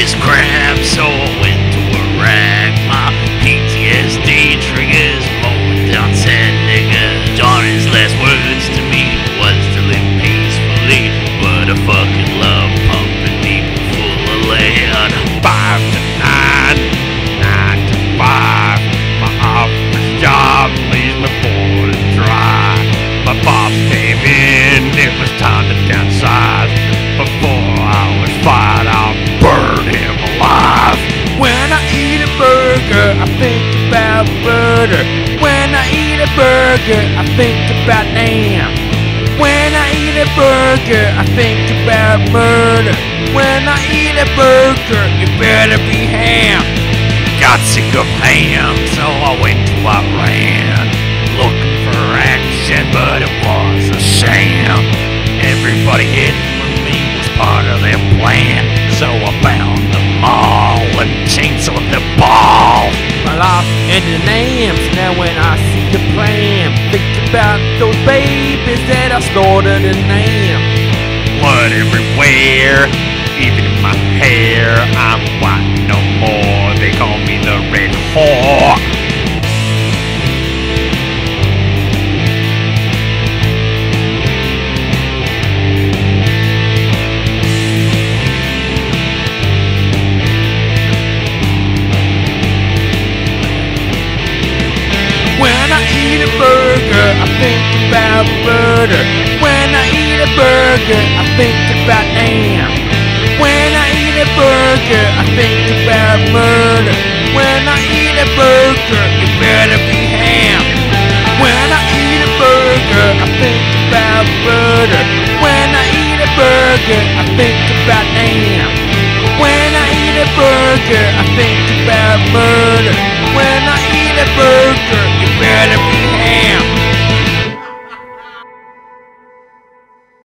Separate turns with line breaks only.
is crap, so I went to Iraq. My PTSD triggers more than said nigga. Johnny's last words to me was to live peacefully, but I fucking love pumping people full of lead. 5 to 9, 9 to 5. My office job leaves me bored and dry. My boss came in, it was time to downsize. Before I was fired, I'll burn him alive. When I eat a burger, I think about murder. When I eat a burger, I think about Nam. When I eat a burger, I think about murder. When I eat a burger, it better be ham. Got sick of ham, so I went to Iran, looking for action, but it was a sham. Everybody hid from me was part of their plan, so I bound them all and chainsawed their balls.
My life ended in names. Now when I see the plan, think about those babies that I slaughtered in Nam.
Blood everywhere, even in my hair. I'm white no more, they call me the Red Hawk. When I eat a burger, I think about murder. When I eat a burger, I think about Nam. When I eat a burger, I think about murder. When I eat a burger, it better be ham. When I eat a burger, I think about murder. When I eat a burger, I think about Nam. When I eat a burger, I think about murder. When I eat a burger, it better be